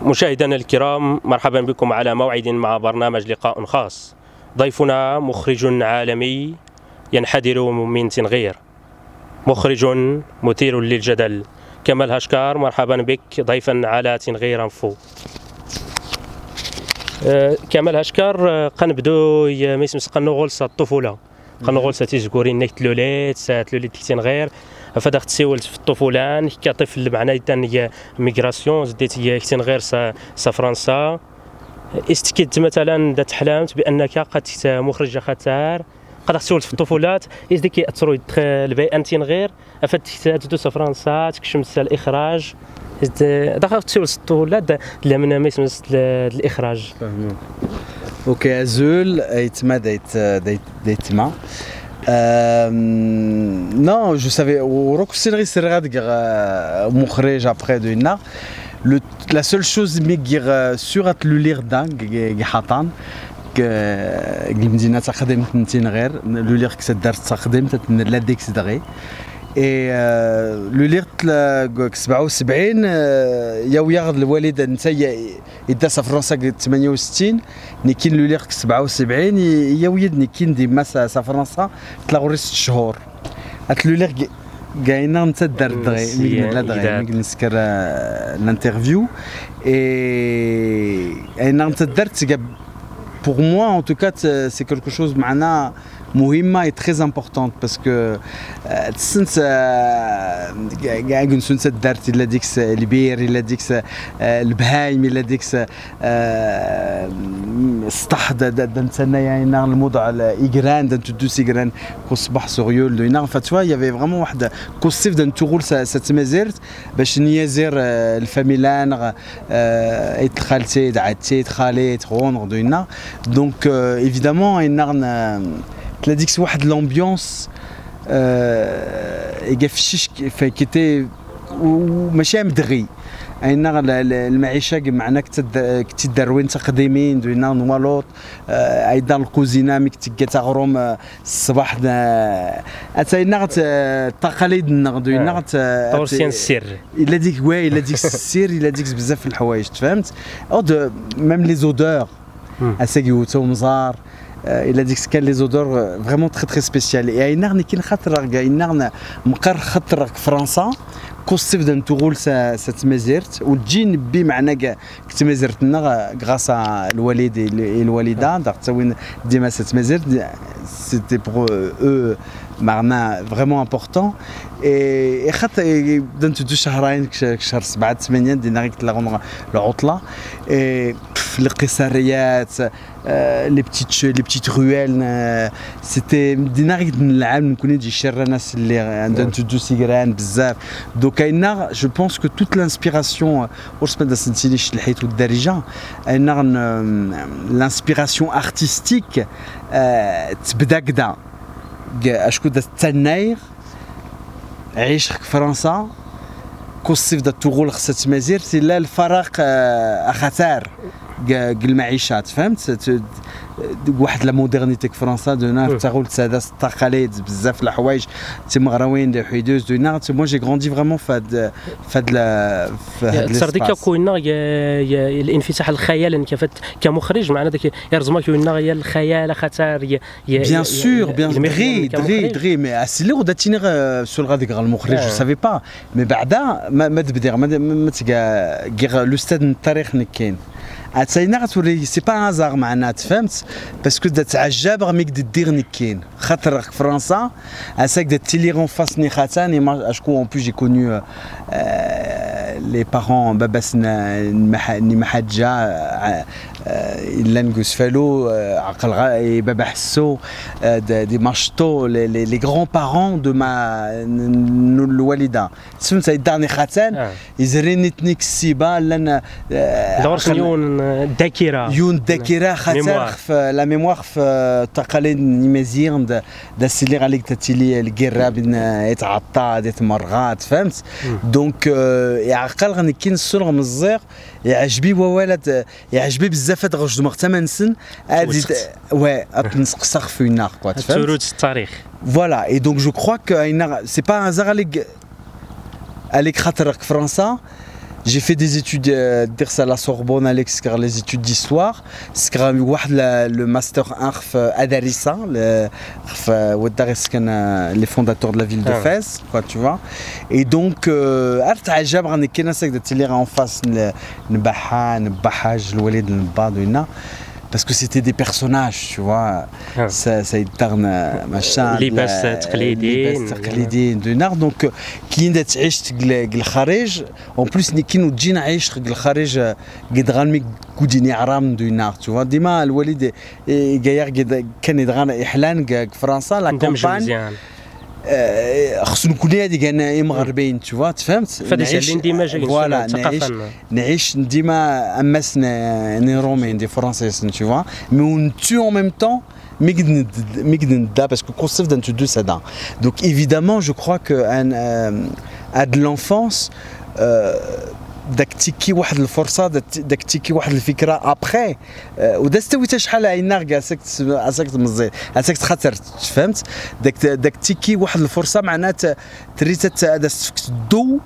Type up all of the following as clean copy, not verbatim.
مشاهدينا الكرام، مرحبا بكم على موعد مع برنامج لقاء خاص. ضيفنا مخرج عالمي ينحدر من تنغير، مخرج مثير للجدل، كمال هشكار. مرحبا بك ضيفا على تنغير انفو. كمال هشكار، قنبدو ميسمس قنغولس الطفوله، قنغولس تيزكوري نيت لوليت تنغير فداخت سيولت في الطفولان كطفل معنا تان ميغراسيون زديت تنغير سا فرنسا. استكدت مثلا دات حلمت بانك قد مخرج خطر قد تسولت في الطفولات ديك كيأثروا البيئه تنغير افات تدوس فرنسا تكشمت الاخراج دخلت تسولت في الطفولات من ما يسمى الاخراج. اوكي ازول ايتما دايتما non, je savais. Au Sénégal, c'est rare de mourir après de Inna. La seule chose que sur le lire dingue, Hatan, que Glimdina Sakhdem Tintinger, le lire que c'est d'art Sakhdem, c'est une ladix d'arrêt. Et le lire que 77 يا الوالد انت يدا فرنسا 68 نيكين لو لير 77 يا ولد نيكين ديما فرنسا تلاغوري 6 شهور هات لو لير كاينه انت دار دغي لا دغي نسكر الانترفيو اي انا انت درت pour moi en tout cas c'est quelque chose معنا مهمة et très importante parce que تسنت كاع نسنت دارت الا ديكس البير الا ديكس البهايم الا ديكس السطح دنتنا يعني الموضوع الايغران دنتدوس ايغران كو صباح سوريول دوينا فتوا يافي فريمون واحد كوسيف دنتغول ستمازيرت باش نيازير الفاميلان ايت خالتي دعاتي خالي تغون دوينا دونك ايفيدامون ان la dix واحد l'ambiance يقفشش كي تي وماشي مدغي اينا المعيشه معنا كنت داروين تقديمين دوينا نوالوط ايضا الكوزينه مي كنت تغروم الصباح اتاينا التقاليد دوينا تورسيان السر الا ديك واي الا ديك السير الا ديك بزاف الحوايج تفهمت او ميم لي زودور اساكيوتو مزار il a dit que les odeurs vraiment très très spéciales et il n'a qu'une خطرة il مقر خطرة فرنسا كوصف دن تقول ستمازرت والجين بمعنى كتمازرتنا غاس الوالد الوالده داك تاوين ديما ستمازرت c'était pour eux معنا فريمون امبورطون اي خاطر بدات تدوز شهرين شهر 7 8 دينا كتلاقوا العطله القصريات لي بتيت رويل سيتي دينا نلعب نكون نجي شر ناس اللي عندهم تدوز سيغران بزاف دوك كاينه جو بونس كو توت لانسبيراسيون واش ما سنتينيش الحيط والدارجه انا لانسبيراسيون ارتستيك تبدا كدا اشكون دا التناير عيش فرنسا كوصيف دا تغول خصها تمازير لا الفراق اخطار المعيشات فهمت واحد لا مودرنيتي في فرنسا دونا تغول تسادا التقاليد بزاف الحوايج تما غراوين دي حيدوز دونا مو جي غروندي فريمون فهاد صار ديك كوينا الانفتاح الخيال كمخرج معنا داك يرزما كوينا يا الخيال خطر بيان سور بيان دري مي اسلي وداتيني سول غادي المخرج جو سافي با مي بعدا ما تبدير ما تلقى لو ستاد من التاريخ كاين عتاينا غتوري سي با هازار معنا فهمت باسكو دا تعجب غميك دير نكين خاطر فرنسا اساك دا تيليغون فاس ني خاتاني ما اشكو اون بو جي كونيو لي بارون باباسنا ني محجه الا نقص فالو عقل بابا حسو دي ماشطو لي غران بارون دو ما الوالده فهمت دارني خاتان يزريني تنيك السيبا لان يون الذاكره خاطر في لا ميموار في التقاليد النمازيغ دا سيلي عليك تاتيلي الكيرا بين يتعطى ديت مرغات فهمت دونك يعقل غني كاين الصور من الزير يعجبي ووالد يعجبي بزاف هاد غوش دماغ 8 سن هادي وي تنسق في النار كوا تفهم تروج التاريخ فوالا اي دونك جو كخوا كو سي با هازار عليك خاطر فرنسا J'ai fait des études à la Sorbonne, Alex, les études d'histoire. C'est le master 1 Adarissa, les fondateurs de la ville de Fès, quoi, tu vois. Et donc, en face, parce que c'était des personnages, tu vois. Ça يترن machin لباس تقليدي دينار دونك كي انت تعيش الخارج اون بليس كي نجي نعيش الخارج قد غنمي كوديني عرام دينار tu vois ديما الوالد كان يدغان احلان فرنسا لا كومبان خصو نكون هذيك انا مغربين tu vois تفهمت فهادشي اللي ديما جاي فوالا نعيش ديما اماس ني رومين دي فرونسيس tu vois mais on tue en même temps parce que concept d'un tudu ça donne. Donc évidemment je crois que à de l'enfance داك تيكي واحد الفرصه داك تيكي واحد الفكره ابخي ودا استويت شحال عينار كاع عساك مزيان عساك خاطر فهمت داك تيكي واحد الفرصه معناتها تريت هذا سفكت الضو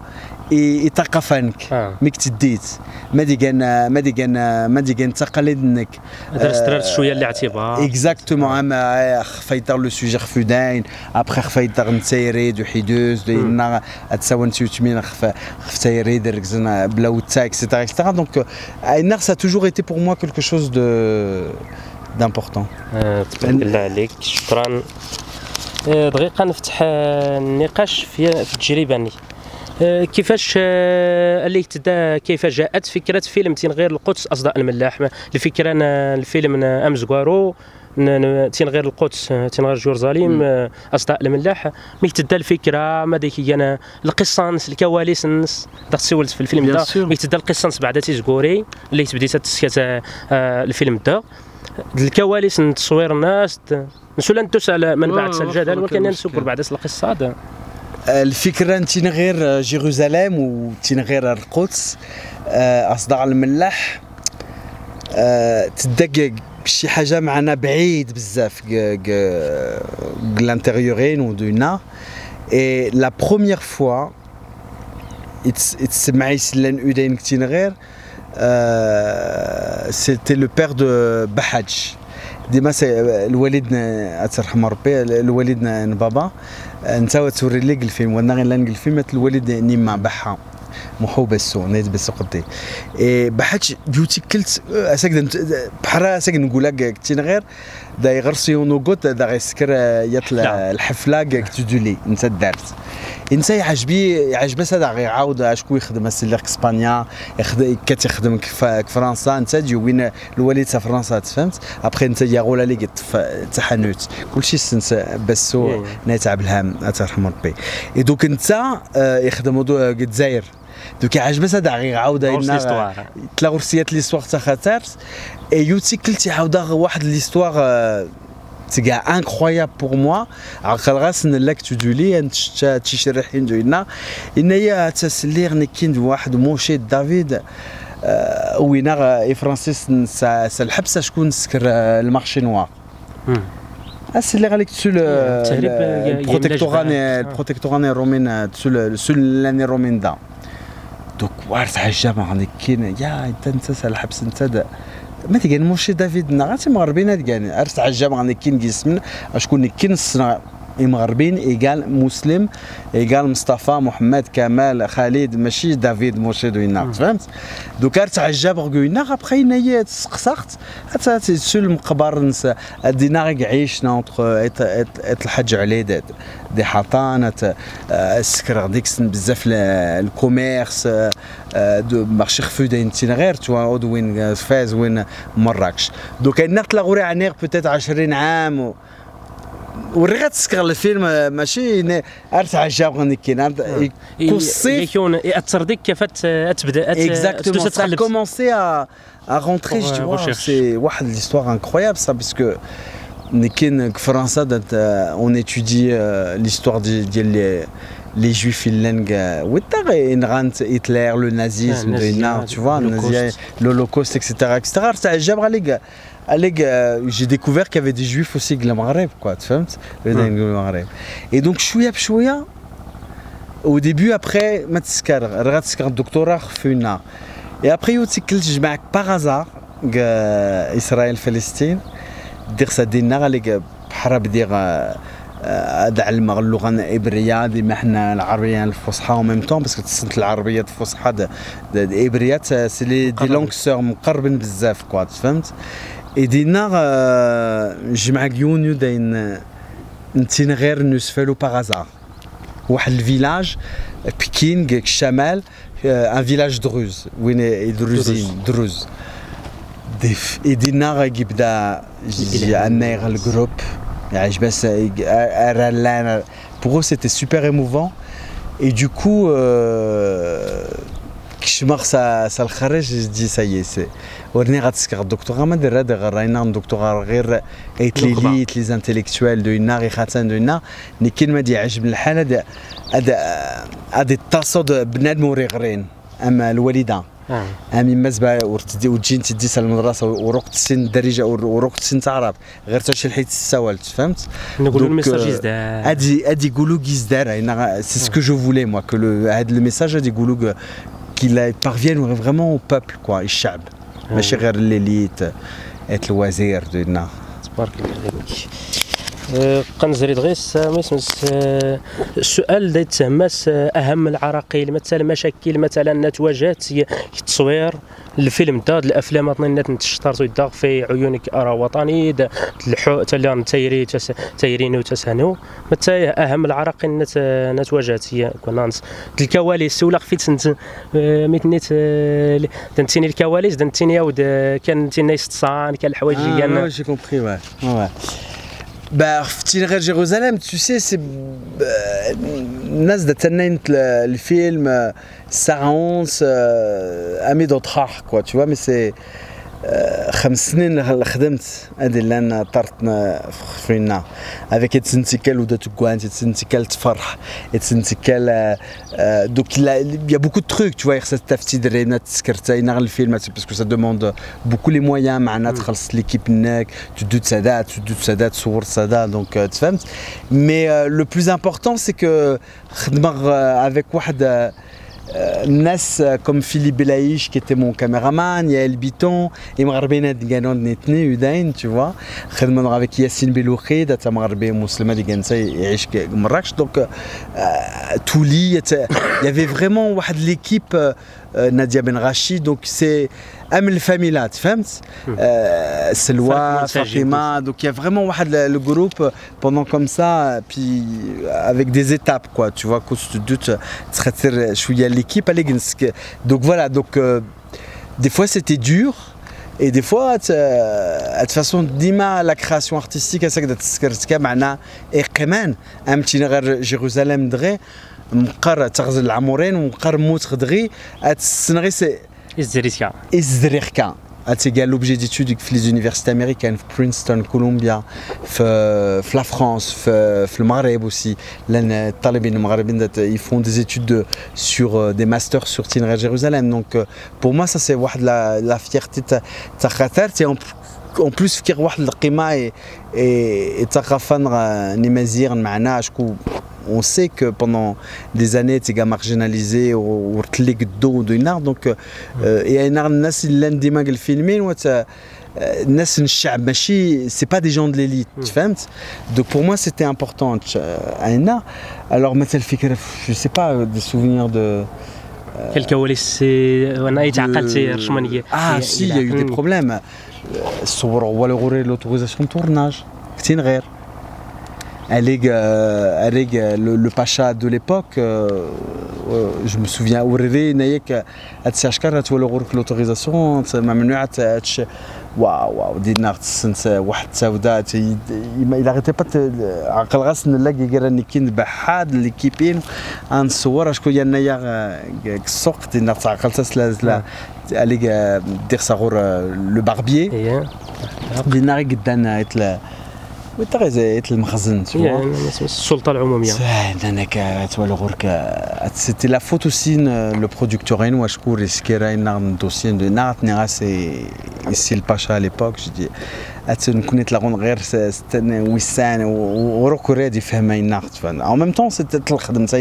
يثقفنك ميك تديت ما دي كان تقاليد انك درت شويه الاعتبار اكزاكتومون خفيتر لو سوجي خفوداين ابخي خفيتر نتايريد وحيدوز لان اتساوى نتيوتمين خفتايريد ركزنا بلا وتا اكسيتيرا اكسيتيرا دونك اينار سا توجور ايتي بور موا كلكو شوز دامبورطون تبارك الله عليك شكرا دقيقه نفتح النقاش في التجربه كيفاش اللي تدا كيف جاءت فكره فيلم تنغير القدس اصداء الملاح الفكره الفيلم امزغوارو تنغير القدس تنغير جورزاليم اصداء الملاح مي تدا الفكره ما ديك انا القصه الكواليس داك سولت في الفيلم دا مي تدا القصه بعدا تيزغوري اللي بديت تسكات الفيلم دا الكواليس تصوير الناس نسول ندوس على من بعد الجدل ولكن نسوق بعد القصه هذا الفكرة تنغير جيروزاليم وتنغير القدس أصداء الملاح تدق شي حاجة معنا بعيد بزاف لانتيريورين ودونا اي لا بروميير فوا يتسمعي سلان أودين كتنغير سيتي لو بير دو بحاج ديما الوالد اترحم ربي الوالد بابا انت توري لي الفيلم وانا غير لان الفيلم الوالد نيما بحا محوبسو نيت بس قدي بحاج بيوتي كلت اساك بحرا اساك نقول لك كتين غير دا يغرسيونو قوت دا غيسكر يطلع الحفله كتدولي انت دارت انت يعجب هذا غيعاود شكون يخدم السليق اسبانيا كتخدم فرنسا انت تجي وين الوالد تاع فرنسا تفهمت ابخي انت يغول عليك تحنوت كلشي سنت بسو نتعب الهام ترحم ربي اي دوك انت يخدموا الجزائر دوك يعجب هذا غيعاود لنا تلاغورسيات ليستوار تاع خاطرت اي يوتي كلتي عاودا واحد ليستوار c'est incroyable pour moi عقلغاس نلاك تدولي انت تشرحين دوينا ان هي تسلير نكين واحد موشي دافيد وينا فرانسيس الحبسه شكون سكر المارشي نوار اسلي عليك تسول البروتيكتوراني رومين تسول لاني رومين دا دوك وارت عجبه عندك كاين يا انت الحبس انت ما تيجي موشي دافيد نغاتي مغربين تيجي ارس عجب غادي كاين جسم شكون كاين الصنع مغربين ايغال مسلم ايغال مصطفى محمد كمال خالد ماشي دافيد موشي دوينا فهمت دوك ارس عجب غوينا ابخي هي تسقسقت حتى تسول المقبر دينا عيشنا اونتر الحج عليه دي حطانه السكر غديك بزاف الكوميرس دو مارشي خفودين غير تو وين فاز وين مراكش دوك النقط لاغوري عنير بوتيت 20 عام وريغات تسكر الفيلم ماشي ارتع جاب غني كاين كوصي يكون ياثر ديك كيف تبدا اكزاكتومون سا كومونسي ا رونتري جو سي واحد ليستوار انكرويابل سا باسكو كاين فرنسا اون ايتودي ليستوار ديال les juifs finlandais وتاغ هتلر لو نازيزم دينا tu vois l'Holocauste etc تعجب عليك j'ai découvert qu'il y avait des juifs aussi au Maghreb quoi tu فهمت le Maghreb et donc شويه بشويه au début après ما تسكر راه تسكر الدكتوراه خفينا et après يوتكلت معك par hasard اسرائيل فلسطين دير سدينا غالي بحرب دير ادعلم اللغه العبريه ديما حنا العربيه الفصحى و ميم طون باسكو تصنت العربيه الفصحى العبريات سي لي دي لونغ سور مقربين بزاف كوا فهمت اي دينا جمع يونيو داين نتينا غير نسفلو باغازار واحد الفيلاج بكين الشمال ان فيلاج دروز وين يدروزين دروز اي دينا غيبدا عندنا الجروب pour eux c'était super émouvant et du coup ça le kharaj je dis ça y est c'est ورني غتسكر الدكتوراه ما دير هذا غير راينا الدكتوراه غير ايت لي انتيليكتوال دو ينا خاتان دو ينا ني كاين ما دي عجب الحال هذا التصاد بنادم وريغرين اما الوالده امي مزبا وتجي انت تديس المدرسه وروقت السن الدارجه وروقت السن تعرف غير تا شي الحيت السوالت فهمت نقولوا الميساج يزداد هادي يقولوا كيزدار سي سكو جو فولي موا كو هاد الميساج هادي يقولوا qu'il parvienne vraiment au peuple quoi الشعب ماشي غير ليليت ات الوزير ديالنا تبارك الله عليك قنزري دغيس السؤال اللي يتهمس اهم العراقيل مثلا مشاكل مثلا تواجهت في التصوير الفيلم داد الافلام اطنينات نتشطرتو يداغ في عيونك ارى وطني الحو تاع تايري تايرين وتسهنو متى اهم العراقيل نتواجهت هي كونانس الكواليس ولا خفيت سنت ميتنيت دنتيني الكواليس دنتيني ياود كان تيني ستصان كان الحوايج ديالنا جي كومبري واه Bah, غير جيروزالم tu sais c'est الناس تنينت الفيلم الساعة 11 امي دوطراح كوا tu vois mais c'est 5 سنين خدمت هذه اللي انا طرتنا فينا avec اتسنتيكال ودا تكوان اتسنتيكال تفرح اتسنتيكال donc il y a beaucoup de trucs tu vois خصك تفتي درينا تسكرتي نغ الفيلم باسكو ça demande beaucoup les moyens معنا تخلص ليكيب هناك تدو تسادات صور تسادات donc تفهمت mais le plus important c'est que خدمه avec واحد الناس كوم فيليب بلايش كي تي مون كاميرامان يا البيتون اي مغربيين كانوا نتني يداين tu vois خدمنا avec ياسين بلوخي تا مغربي مسلمه اللي كان يعيش مراكش دونك تولي يافي فريمون واحد ليكيب ناديه بن غاشي دونك سي ام الفاميلات فهمت سلوى فاطمه دونك يا فريمون واحد لو جروب بوندون كوم سا بي avec des étapes quoi tu vois كنت تدوت تخاطر شويه ليكيب اللي جنسك دونك فوالا دونك des fois c'était dur et des fois de toute façon ديما la création artistique هساك تسكرتك معنا اي كمان امتي غير جيروزالم دغي مقر تغزل العمورين ومقر موت دغي السنغي سي ازدريكا اتي قال لوبجي ديتود في لي زونيفرسيتي امريكان في برينستون كولومبيا في لا فرانس في المغرب اوسي لان الطالبين المغاربيين يفون دي ايتود سور دي ماستر سور تين جيروزالم دونك بور موا سا سي واحد لا فيرتي تاع خاطرتي en plus فكر واحد القيمه ثقافه نمازيغ معنا شكون on sait que pendant des années tu es marginalisé ou تليك الضو دينا دونك et انا الناس اللي ديما الفيلمين الناس الشعب ماشي سي با دي جون دو ليليت فهمت دونك pour moi c'était important انا alors مثلا فكره je sais pas des souvenirs de الكواليس وانا تعقلتي رشمانيه سي il y a eu des problèmes صوروا ولا غوري لوتوريزاسيون تورناج كتين غير Alig, le pacha de l'époque, je me souviens, Nayek, l'autorisation, waouh, dinart, il n'arrêtait pas de بحاد l'équipine en صور شكون ينايا سوق dinart عقلت لا Alig dire ça le barbier dinart قدان وتغيزيت المخزن السلطه العموميه. انا كتوالو غورك سيتي لا فوت اوسي لو برودكتورين واشكور سكيراين نعم دوسين دو نعطني راسي سي الباشا على ليبوك جدي نكون تلاقون غير ويسان وروكو رادي فهمين ناقط فهمت او ميم طون سيتي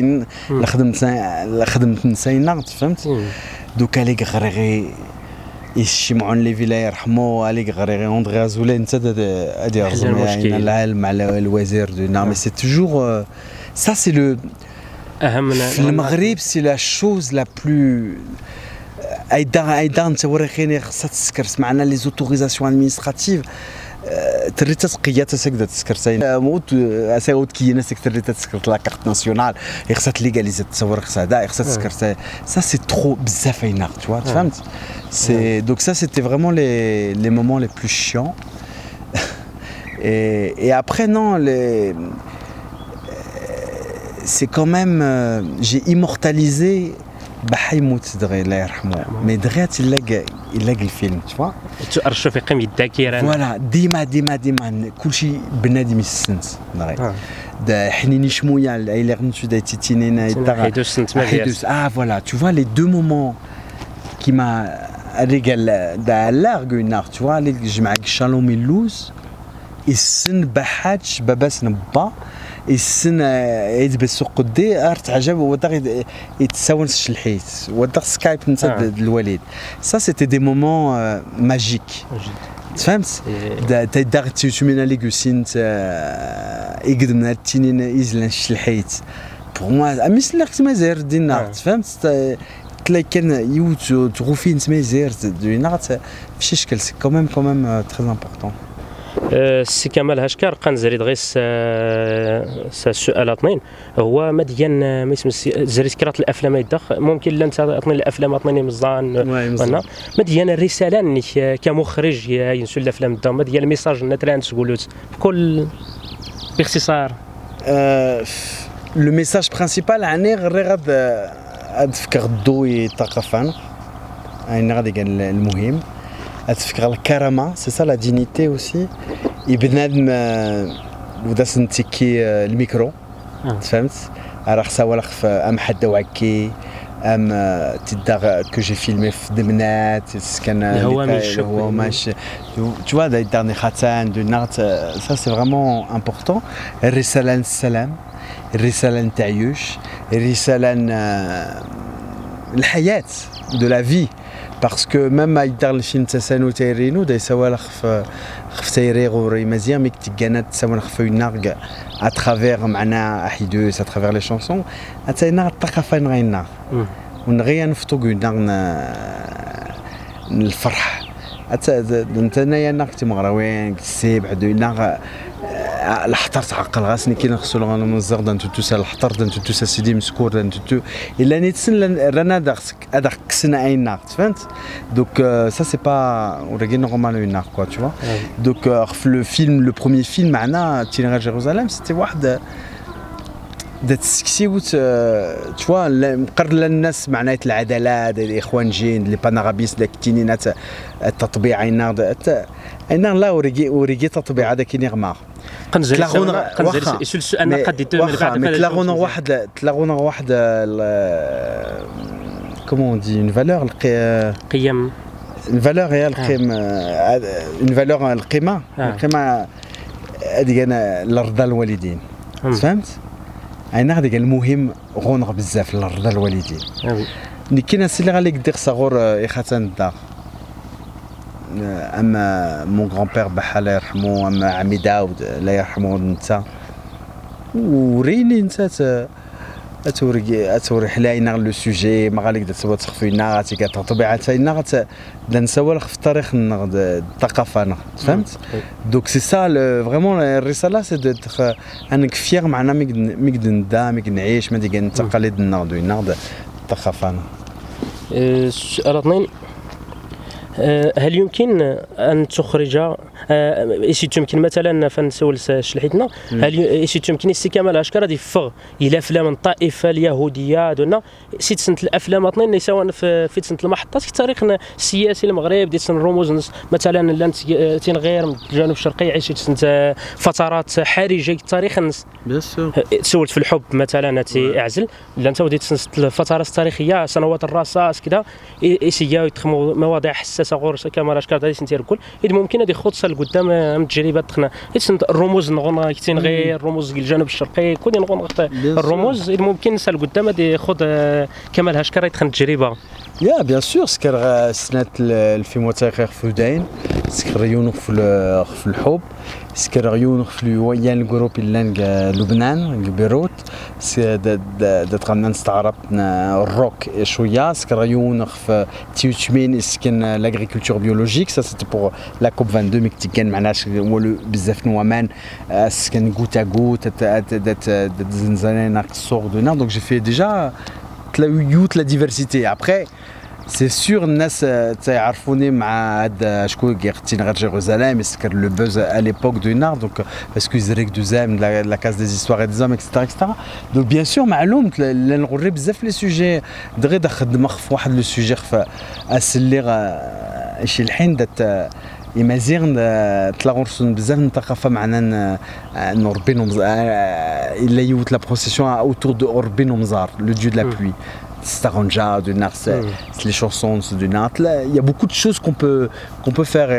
الخدمه نساي ناقط فهمت دوكا لي غريغي يشمعون لي فيلا يرحموا عليك غريغي اندري ازولي انت هادي رزمي العالم على الوزير دو نعم سي توجور سا سي لو اهم في المغرب سي لا شوز لا بلو ايضا انت وريخيني خاصها تسكرت معنا لي زوتوريزاسيون ادمينستراتيف تريت تقيا تسكر تسكر موت اساوت كي ناس تريت تسكر لا كارت ناسيونال خاصها ليغاليزي تصور خاصها دا خاصها تسكر سا سي ترو بزاف ايناق tu vois فهمت c'est donc ça c'était vraiment les moments les plus chiants et après non c'est quand même j'ai immortalisé بحيموت دغيا الله يرحمه مي دغيا تلاقى الفيلم تشوا تأرشوا في قيم الذاكره فوالا ديما كلشي بنادم يسنت دغيا دا حنيني شمويه الى غنتو دا تيتينينا حيدوس سنت مزيان فوالا tu vois les deux moments qui m'a رجال دا لارغ tu vois اللي جمعك شالومي اللوز السن بحاج باباس نبا السن عيد بالسوق قدي ارت عجب ودغ يتساون الحيت ودغ سكايب نتا الوالد سا سيتي دي مومون ماجيك فهمت دغ تيومينا لي كوسين يقدمنا التنين يزلن الحيت بور موا مثل مازير دينا فهمت تلاقي كان يوت تغوفين مازير دينا فشي شكل سي كوميم تري امبورطون السي كمال هاشكار قان زريد غير السؤال اثنين هو مديان ما اسم زريد كرات الافلام يدخ ممكن لا انت اعطيني الافلام اعطيني مزان وانا مديان الرساله انك كمخرج ينسوا الافلام دا مديان الميساج نتران تقولوا بكل باختصار لو ميساج برينسيبال عني غير غاد فكر الضوي ثقافه يعني غادي كان المهم تفكر الكرامه سي سا لا دينيتي اوسي بنادم ودا سنتيكي الميكرو فهمت راه خصها ولا خف ام حد وعكي ام تدار كو جي فيلمي في دمنات كان هو ماشي تو فوا دارني خاتان دو نارت سا سي فريمون امبورطون الرساله للسلام الرساله للتعيش الرساله الحياه دو لا في باسكو ميم يدار الفيلم تسانو تيرينو دا يساوى خف تيريغو ري مزيان ميك تيكانات تساوى خف يناغ اترافير معنا احيدوس اترافير لي شونسون حتى يناغ الثقافه نغينا ونغيا نفطوق يناغ الفرح حتى انت انايا ناقتي مغراوين كسيب عدو يناغ الحطر تعقل غاسني كي نغسل غانا من الزغ دانتو توسا الحطر دانتو توسا سيدي مسكور دانتو تو الا نيتسن رانا داك كسنا اي ناقت فهمت دوك سا سي با وريغي نورمال اون ناق كوا تو دوك في لو فيلم لو بروميير فيلم معنا تينيغال جيروزاليم سيتي واحد دات سكسيوت توا مقر للناس معنات العداله الاخوان جين لي بانارابيس داك التينينات التطبيع اينا لا وريغي تطبيع هذا كي نغمار تلاغونا انا قد تلاغونا واحد كومون دي اون فالور قيم الفالور هي القيم اون فالور القيمه هذيك انا لرضا الوالدين فهمت انا هذيك المهم غونغ بزاف لرضا الوالدين اللي كاين السي اللي غاليك دير صغور يخاتن الدار اما مون غران بير بحال الله يرحمو اما عمي داود الله يرحمو انت وريني انت اتوري حلاينا لو سوجي ما غاليك تسوا تخفينا تيكا طبيعه تاينا نسوا في التاريخ الثقافه فهمت دونك سي سا فريمون الرساله سي دو انك فيغ معنا ميك ندا ميك نعيش ما ديك التقاليد النهض الثقافه السؤال اثنين هل يمكن ان تخرج ايش يمكن مثلا فنسول شلحيتنا هل ايش يمكن سي كمال اشكر هذه فغ الى افلام الطائفه اليهوديه دونا سيت سنه الافلام اثنين سواء في سنه المحطات في التاريخ السياسي المغرب ديال سن الرموز مثلا تنغير من الجنوب الشرقي عيش سنه فترات حرجه التاريخ تسولت في الحب مثلا اعزل لا انت وديت الفترات التاريخيه سنوات الرصاص كذا ايسيا يتخموا مواضيع حساسه غور كما اشكال هذه سنتير الكل اذا ممكن هذه خطوه لقدام من التجربه دخلنا الرموز نغون كتين غير رموز الجنوب الشرقي كل نغون الرموز اذا ممكن نسال قدام هذه خذ كمال هشكر يدخل التجربه يا بيان سور سكر سنه الفيلم وثائقي فودين سكر يونغ في الحب سكر يونغ في ويان الجروب اللانج لبنان بيروت دتغنى نستعرب الروك شويه سكر يونغ في تيوتشمين سكن لاغريكولتور بيولوجيك سا سيتي بور لا كوب 22 مي كان معناش والو بزاف نوامان سكن غوت ا غوت دات زنزانين الصور دونا دونك جي في ديجا la diversité. Après, c'est sûr, الناس تعرفوني مع هاد شكون قاعدين غير جيروزاليم سكر لو بوز à l'époque de Nard donc parce que Zerek Duzem la case des histoires et des hommes etc. Donc bien sûr معلوم لا نغري بزاف لي سوجي دغيا خدمه في واحد لو سوجي في اسليغ شي الحين دات يمازيغن تلاغورسون بزاف من الثقافه معنا نوربين الا يوت لا بروسيسيون اوتور دو اوربين ومزار لو ديو دو لا بلوي Staronja, de Nars, les chansons de Nart. Il y a beaucoup de choses qu'on peut faire.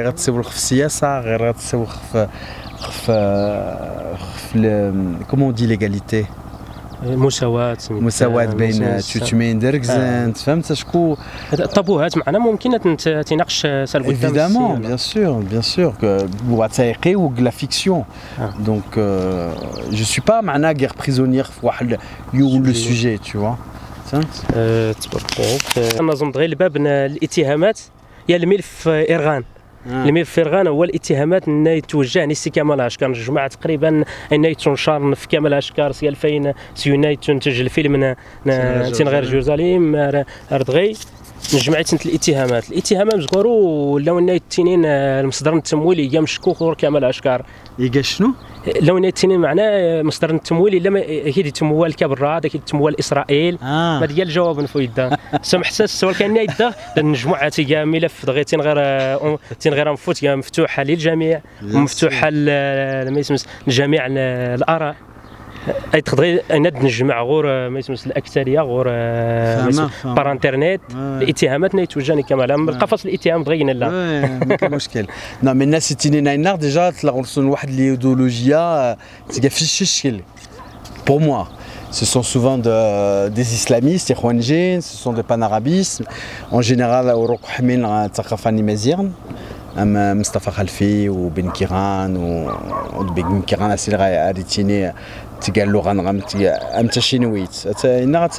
Comment on dit l'égalité? مساواة بين تشوتشمين دركزن فهمت شكون الطابوهات معنا ممكن تناقش سال قدام évidemment bien sûr que وثائقي و لا فيكسيون donc je suis pas معنا غير بريزونيير في واحد لو سوجي tu vois فهمت تبارك نظن غير الباب الاتهامات يا الملف إرغان الملف فيرغان هو الاتهامات انه يتوجه نسي كمال اشكار الجماعه تقريبا انه تنشر في كمال اشكار سي 2000 سيوناي تنتج الفيلم تنغير جيروزاليم ردغي نجمع سنه الاتهامات مزكورو ولاو انه التنين المصدر التمويلي هي مشكوك كمال اشكار يلقى شنو لو التنين معناه مصدر التمويل الا هي تموال كبرى داك تموال اسرائيل ما ديال الجواب نفويدا سمح حساس السؤال كان يدا نجمع تيجا ملف دغيتين غير مفوت مفتوحه للجميع مفتوحه ما يسمى لجميع الاراء اي تقدر نجمع غور ما يسمى الاكثريه غور بار انترنت الاتهامات يتوجهني كمال القفص الاتهام دغينا لا ما كان مشكل نو من الناس تينينا النار ديجا تلاغرسون واحد الايديولوجيا تيجا في الشكل pour moi ce sont souvent des islamistes ikhwanjin ce sont des panarabistes en général اوروق حمل الثقافه النمازيغن مصطفى خلفي وبن كيران وبن كيران اسيل غاريتيني تقال له غنغمت امتى شينويت انا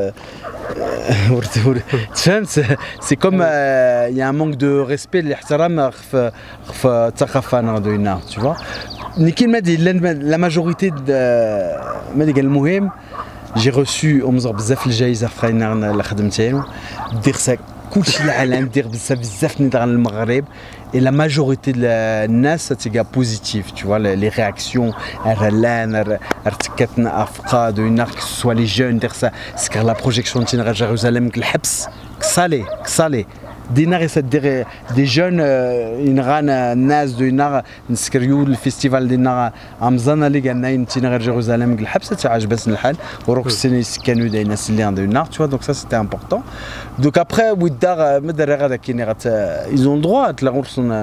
فهمت سي كوم يا مونك دو ريسبي الاحترام في الثقافه ديالنا tu vois نيكين ما لا ماجوريتي ما قال المهم جي روسو امزر بزاف الجايزه في اللي خدمتها دير كلشي العالم دير بزاف ندير المغرب et la majorité de الناس تيجا بوزيتيف tu vois les réactions رلان ارتكتنا افقاد ونار que ce soit les jeunes دير سا سكر لا بروجيكسيون تنغ جيروزاليم الحبس كصالي دينا غير دير دي جون ينغان الناس دو ينغ نسكريو الفيستيفال دينا امزانا اللي قالنا ينتينا غير جيروزاليم الحبس تعجبس الحال وروك السنه كانوا داي الناس اللي عندهم النار tu vois donc ça c'était important donc après ودار مدار غادا كاين ils ont droit تلاغرسون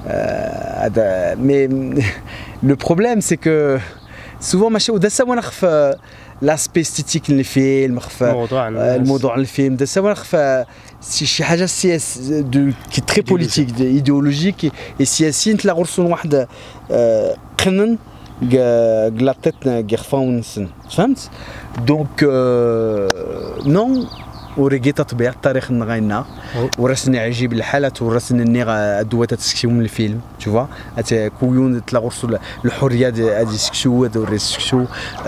mais le problème c'est que souvent ماشي ودا سوا نخف l'aspect esthétique للفيلم خف الموضوع الفيلم دا سوا نخف شي حاجه سياسيه كي تري بوليتيك ايديولوجيك سياسيين تلاغرسون واحد قنن قلاطتنا غيرفاون سن فهمت دونك نو وريغي تطبيع التاريخ نغاينا ورسني عجيب الحالة ورسني النيغ أدوات تسكشو من الفيلم tu vois أتى كويون تلاقرصو الحرية دي سكشو دوري سكشو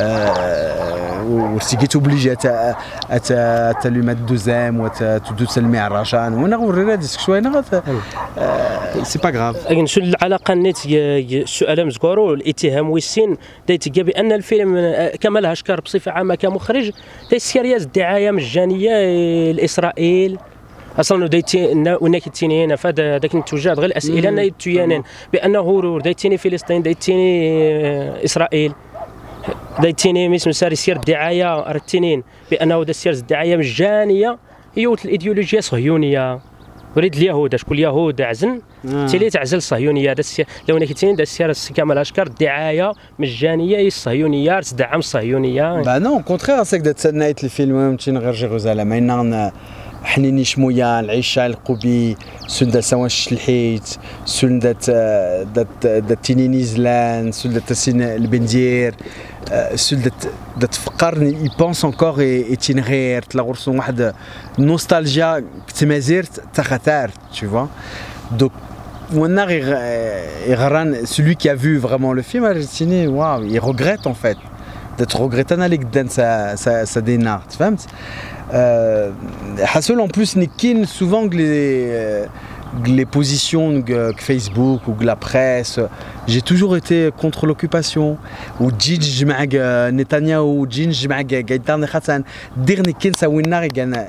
وسيكيت اوبليجي أتى تلومات دوزام وتدوس المعرجان وانا ورينا دي سكشو هنا سي با غراف. لكن شو العلاقة نيت السؤال مزكورو الاتهام والسين دايتيكا بأن الفيلم كمال هاشكار بصفة عامة كمخرج دايسيرياز الدعاية مجانية لإسرائيل اصلا دايتيني هنا فهذا داك التوجه غير الاسئله نايتيانين بانه دايتيني فلسطين دايتيني اسرائيل دايتيني ميسم ساري سير الدعايه رتينين بانه دا سير الدعايه مجانيه هي الايديولوجيا الصهيونيه وريد اليهود شكون اليهود عزن تيلي تعزل الصهيونيه لو نكتين دا سير كمال اشكر الدعايه مجانيه الصهيونيه تدعم الصهيونيه با نو كونترير ساك دا تسنايت الفيلم تين غير جيروزالم اين حنيني شمويا العيشة القبي سندة سواش الحيت سندة دات تينيني زلان سندة تسين البندير سندة دات فقرني يبونس انكور ايتين غير تلاغرسون واحد نوستالجيا كتمازيرت تخطار tu vois donc وانا غيغران celui qui a vu vraiment le film رتيني واو il regrette en fait d'être regretté انا اللي قدام sa dénard فهمت. Hassel en plus n'est souvent que les positions que Facebook ou que la presse, j'ai toujours été contre l'occupation ou Djidj mag Netanyahu ou Djidj mag Gaïtan Hassan dernier kin ça winnar gana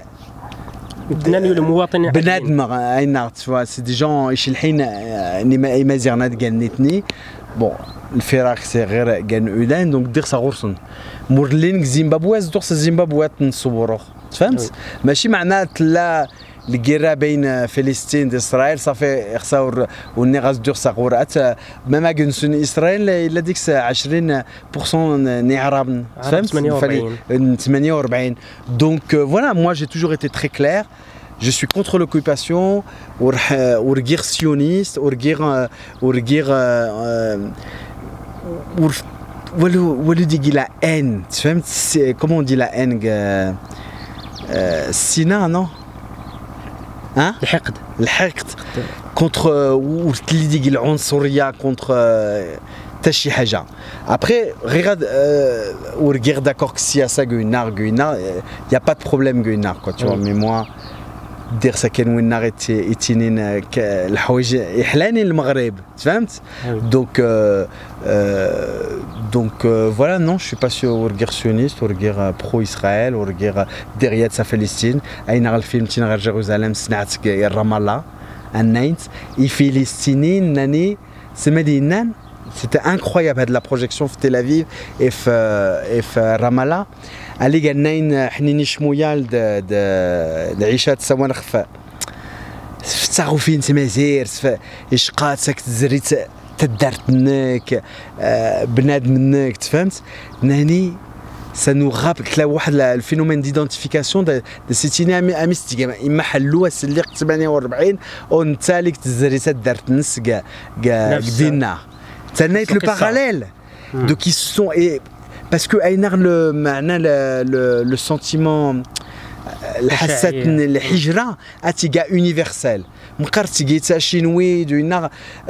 بنادم اينار tu vois c'est des gens ايش الحين ما زرنا قالنتني بون الفراق سي غير قال اودان دونك دير سا غورسون مورلين زيمبابويز دور زيمبابوي نصورو فهمت ماشي معناه لا الجيرة بين فلسطين وإسرائيل صافي خساور والنغاز دور ساقورات ما جنسون إسرائيل إلا ديك 20% نعرب فهمت 48 دونك فوالا moi j'ai toujours été très clair je suis contre l'occupation ورغير سيونيست ورغير ولو ديجي la haine tu فهمت comment on dit la haine السينا non hein الحقد contre اللي ديجي العنصريه contre حتى شي حاجه ابري غير ورغير داكور كسياسه غينار y a pas de problème غينار quoi tu vois mais moi دير ساكن وين ناريتي اتينين الحوايج يحلاني المغرب فهمت donc voilà non je suis pas sur guerre sioniste ou guerre pro-Israël ou guerre derrière sa Palestine اين الفيلم تين غير جيروزالم سنعت رامالا النايت الفلسطينيين ناني سمدينان c'était incroyable هاد لا بروجيكسيون في تل افيف في رامالا اللي قالنا حنيني شمويا العيشه تسوى خفاء فتاغو فين تمازير اشقات ساكت زريت تدارت منك بنادم منك تفهمت ناني سنغاب كلا واحد الفينومين ديدونتيفيكاسيون دو سيتيني اميستيكا اما حلوها سليق 48 ونتاليك تزريت دارت نس كاع دينا تنايت لو باراليل دوك ils sont parce que Einar le sentiment الحاسة الحجرة اتيجا يونيفرسال مقرتي جيتا شينوي دو ينار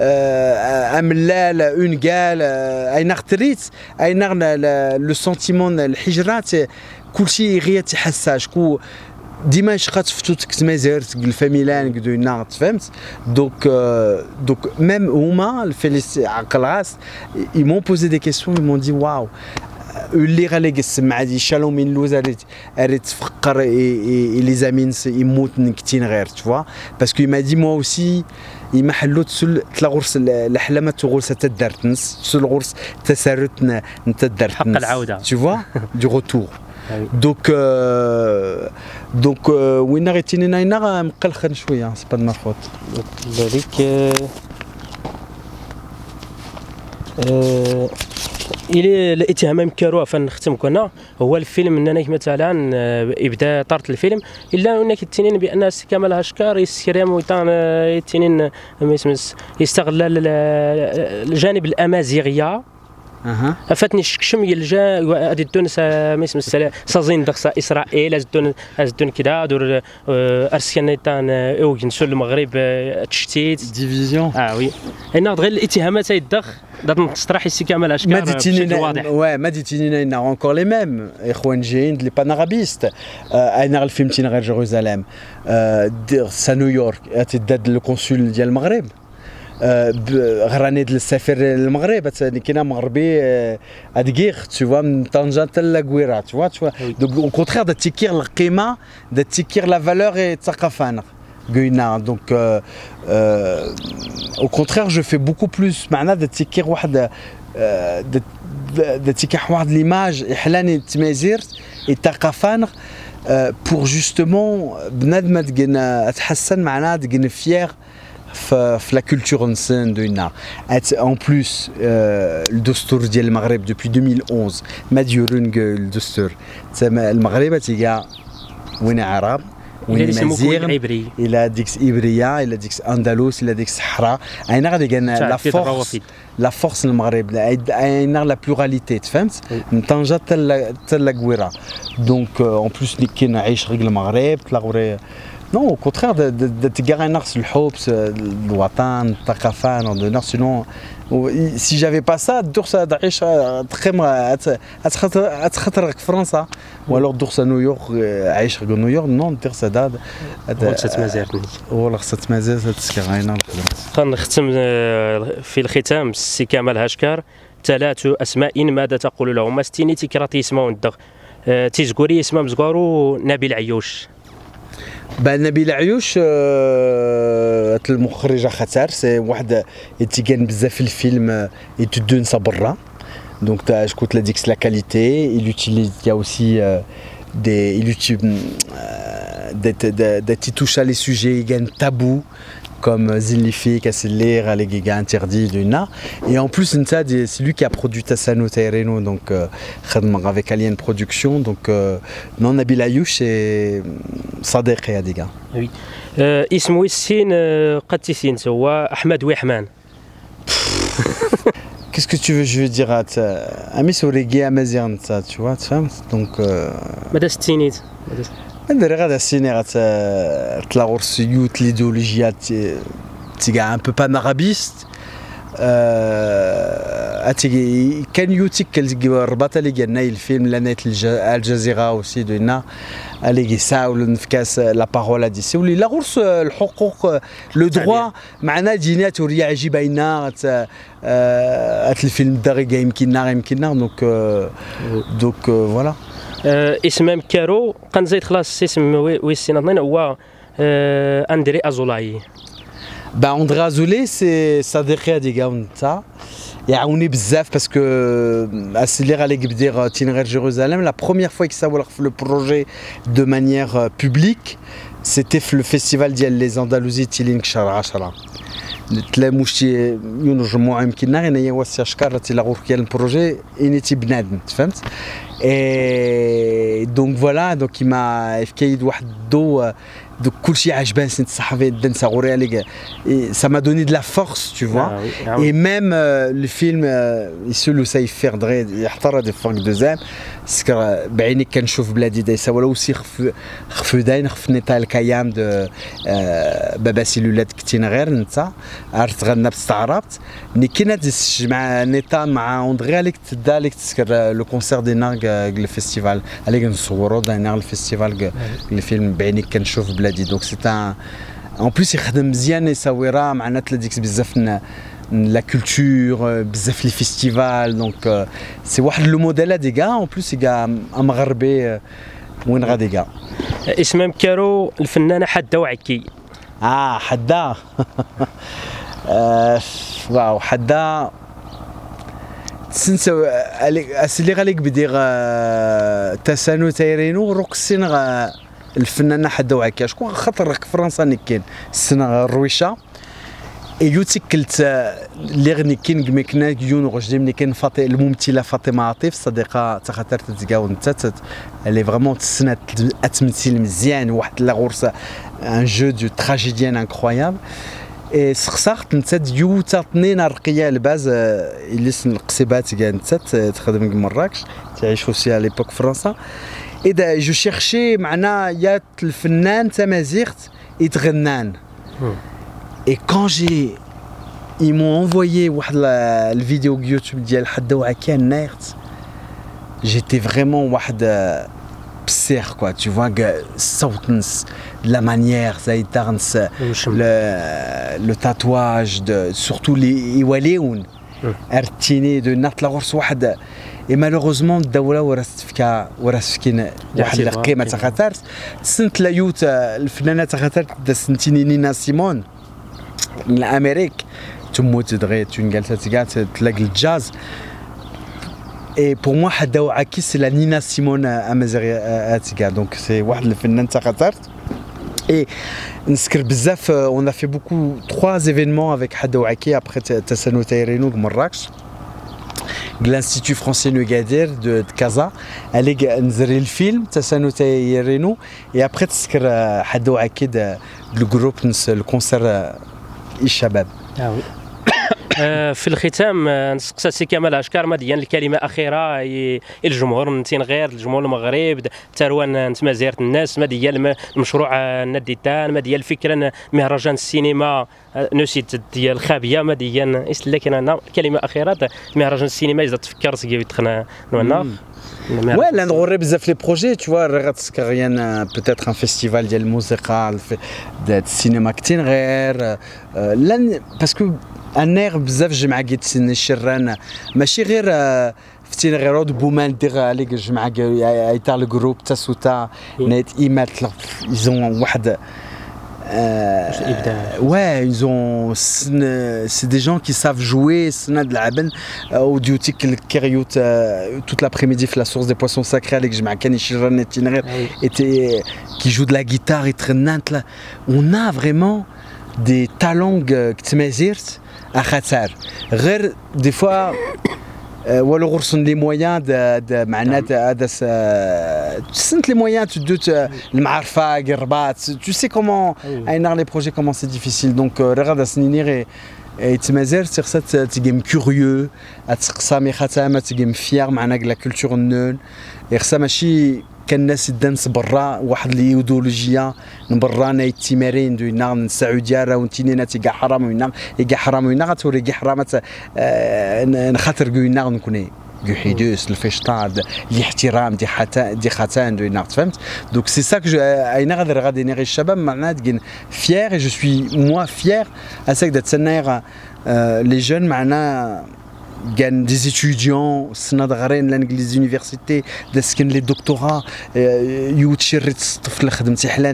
املال اون قال اينار تريت اينار لو سنتيمون الحجرة كلشي غير تحساش كو ديما شقات فتوتك تمازيرت الفاميلان دو ينار فهمت دوك ميم هما الفلسطين عقل راس ils m'ont posé des questions ils m'ont dit waouh اللي غالي السمعه دي شالو من لوز اريت تفقر لي زامين يموت نكتين غير تفوا باسكو ما دي موا اوسي يما حلو تسل تلا غرس الاحلام تغول تدارتنس تسل غرس تسارت نتدارتنس حق العوده تفوا دو روتور دونك وين غيتيني ناينا مقلخن شويه سي با دو ما فوت ذلك الى الاتهام كاروه فنختم كنا هو الفيلم اننا مثلا ابدا طارت الفيلم الا انك تنين بان كمال هاشكار يسكريم ويطان يتنين يستغل الجانب الامازيغيه فاتني الشكشم يلجا غادي تونس ما اسم السلام صازين دخسا اسرائيل ازدون كذا دور ارسيانيتان اوجن سول المغرب تشتيت ديفيزيون وي هنا غير الاتهامات يدخ دات تصطرح السي كمال اشكال بشكل واضح ما ديتينينا إنا اونكور لي ميم اخوان جايين لي بانارابيست انا الفيلم تين غير جيروزاليم سا نيويورك تداد لو كونسول ديال المغرب غراني ديال السفير المغرب كاين مغربي ادكيغ tu vois من طنجة حتى لاكويرا tu vois donc au contraire de تيكير القيمه de تيكير la valeur et الثقافه قلنا donc au contraire je fais beaucoup plus معنا de تيكير واحد de تيكير واحد ليماج يحلاني التمازير الثقافه pour justement بنادم تحسن معنا تكون فيير في لا كولتور نسان دوينا ان بلوس الدستور ديال المغرب دوبي 2011 ما ديورون الدستور المغرب تيجا وين عرب وين مزيغ الى ديكس ابريه الى ديكس اندلس الى ديكس صحراء اين غادي كان لا فورس المغرب اين لا بلوراليتي تفهمت من طنجه حتى لاكويرا دونك اون بلوس اللي كاين عايش غير المغرب تلاغوري Non, au contraire, de te gagner le hop, le watan, le takafan, sinon, si j'avais pas ça, d'ours à Daesh, très mal, à travers France, ou alors d'ours à New York, Aïch à New York, non, d'ours à Dad. ولا ست مزير ولا ست مزير تسكرينا. خنختم في الختام السي كمال هاشكار 3 أسماء ماذا تقول لهم؟ استيني تكراتي اسمه الدغ تيزكوري اسمه مزكورو نبيل عيوش. نبيل عيوش المخرجه خطر سي واحد يتيكان بزاف في الفيلم يتدون برا دونك تا شكوت لا ديكس لا كاليتي il utilise il y a aussi il utilise des touches à les sujets gagne tabou comme Zillifi, Kasselir, les gigas interdits de Na. Et en plus, c'est lui qui a produit Tassano Taireno, donc avec Alien Production. Donc, non, Nabil Ayouch et Sadek et Adiga. Oui. اسمه السين قد تسين هو أحمد ويحمان. Qu'est-ce que tu veux, je veux dire à Amis Origi Amazon, ça, tu vois, donc. ماذا ستينيت؟ ندير غادا السيني تلاغور سيوت ليديولوجيات تيغا ان بو بانارابيست كان يوتيك الرباطه اللي قالنا الفيلم لنايت الجزيره اوسي دوينا اللي يساول نفكاس لا بارول دي سولي لا غرس الحقوق لو دروا معنا دينات وريا عجيبينا الفيلم داري يمكننا دونك فوالا اسم كارو قنزيد خلاص اسم ويسينا هو اندري ازولاي اندري ازولاي سي صديقي هذيك نتا يعاوني بزاف باسكو اسلي غالي بدير تين غير جيروزاليم لا بروميير فوا كيساول في لو بروجي دو مانيير بوبليك سيتي في لو فيستيفال ديال لي اندالوزي تيلين شهر 10 تلاموش ينجموا يمكننا غير هي واسع شكار تي غور ديال البروجي انيتي بنادم فهمت اي دونك فوالا دونك كيما كاين واحد الضو دوك كلشي عجبان سنت صحفي دنسا غوري عليك ça m'a donné de la force tu vois et même le film يسولو سيف فيردري يحتار دي فرق دوزام سكر بعيني كنشوف بلادي دايسه ولا وسي خف داين خف نيتا الكيام دو بابا سيلولات كتينا غير انت عرفت غنى بستعربت ملي كاين هاد مع نيتا مع اندري عليك تدا عليك تسكر لو كونسير دي ناغ الفيستيفال عليك نصورو داينا الفيستيفال الفيلم بعيني كنشوف بلادي دونك سي ان بلوس يخدم مزيان يساوي راه معنا تلاديكس بزاف la culture, بزاف لي فيستيفال دونك سي واحد لو موديل دي كاع اون بلوس كاع مغربي وين غادي كاع اسمها كارو الفنانه حده وعكي حده واو حده تسنسو اسلي غاليك بدير تسانو تايرينو روكسين الفنانه حده وعكي شكون خاطر فرنسا نكين السنه الرويشه يوتيك كلت اللي غني كاين كميكنا يون غجدي ملي كاين فاطمه الممثله فاطمه عاطف صديقه تخاطر تتقاو نتا اللي فريمون تسنات التمثيل مزيان واحد لا غرسه ان جو دو تراجيديان انكرويابل سخسخت نتات يوتا تنين رقيه الباز اللي سن القصيبات كاع نتات تخدم مراكش تعيش aussi à l'époque فرنسا. اذا جو شيرشي معنا يا الفنان تمازيغت يتغنان. اي كون جي ils m'ont envoyé واحد الفيديو يوتيوب ديال حدا وعكا نايرت. J'étais vraiment واحد بسير quoi, tu vois, الصوت la manière زايدارنس le tatouage de surtout les يواليون ارتيني دو نات لا غرس واحد. et malheureusement الدوله ورثت واحد القيمه تاع سنت لايوت الفنانه تاع سنتيني نينا سيمون من امريك تموت دغيا جالسه كاع تلاقي الجاز. Et pour moi, Hadda Ouaki, c'est la Nina Simone Amazigha. Donc, c'est واحد الفنان تاع قطر. Et on a fait beaucoup, 3 événements avec Hadda Ouaki après Tassano Taïrenou de Marrakech. L'Institut français Nugadir de Casa. Allez, nzri le film Tassano Taïrenou. Et après, Hadda Ouaki, le groupe, le concert Ishabab. Ah oui. في الختام نسقسى سي كمال اشكار ما ديال الكلمه اخيره الجمهور نتين غير الجمهور المغرب تروان تمازيرت الناس ما ديال المشروع النديتان ما ديال الفكره مهرجان السينما نسيت ديال الخابيه ما ديال لكن كلمه اخيره مهرجان السينما اذا تفكرت يدخلنا نونا. Ouais, là on بزاف لي بروجي tu vois راه rien peut-être un festival ديال الموسيقى ديال السينما كتير غير لان باسكو النير بزاف جمعة قيت سن الشران ماشي غير فتينا غير رود بومان دير عليك جمعة ايتار الجروب تاسوتا نيت ايمات يزون واحد ouais, ils ont c'est des gens qui savent jouer سنة د العبن وديوتيك الكريوت toute l'après-midi في la source des poissons sacrés avec جمعة كان يشرن التنغير était qui joue de la guitare يتغنات. on a vraiment des talents كتمازيرت أخاتار غير دي فوا ولو غرسن لي مويان معناتها هذا سنت لي مويان تدوت المعرفه الرباط tu sais comment اينار لي بروجي comment c'est difficile donc رغد سنينير يتمازير تيخصات تيجيم كوريو اتسقسامي خاتامه تيجيم فيار معنا لا كولتور النون يخصها ماشي كان الناس يدنس برا واحد الايديولوجيا من برا ناي التمارين دو ينام السعوديه راه ونتينا تيقع حرام وينام يقع حرام وينام توري قع حرامات نخاطر كوينا نكوني حيدوس الفشطاد الاحترام دي خاتان دو ينام فهمت. دونك سي سا كو اين غادي نغي الشباب معناتها تكين فيير جو سوي موا فيير اساك تسنى لي جون معنا كان دي ستوديون سنة غارين لانجليز يونيفرسيتي داسكن لي دكتوراه يوتشريت الطفل خدمتي حلان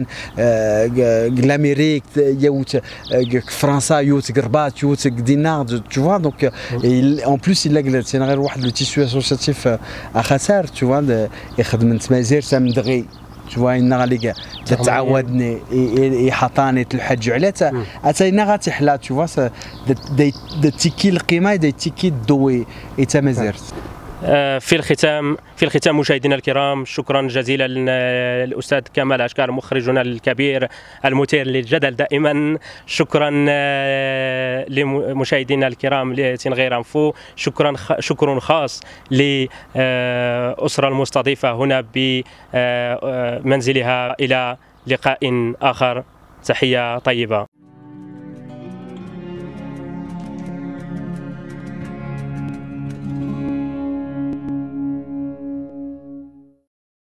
لامريك يوت فرنسا يوت قربات يوت دينار tu vois donc en plus il a c'est غير واحد لو تيسيو اسوسياتيف اخسار tu vois يخدم تمازير تمدغي tu vois إن غاليك تتعودني يحطاني الحج عليها أتينا غاتحلا tu vois ده تيكي القيمة ده تيكي الضوي إتمازيرت. في الختام مشاهدينا الكرام شكرا جزيلا للاستاذ كمال اشكار مخرجنا الكبير المثير للجدل دائما. شكرا لمشاهدينا الكرام لتنغير انفو. شكر خاص للاسره المستضيفه هنا بمنزلها. الى لقاء اخر. تحيه طيبه.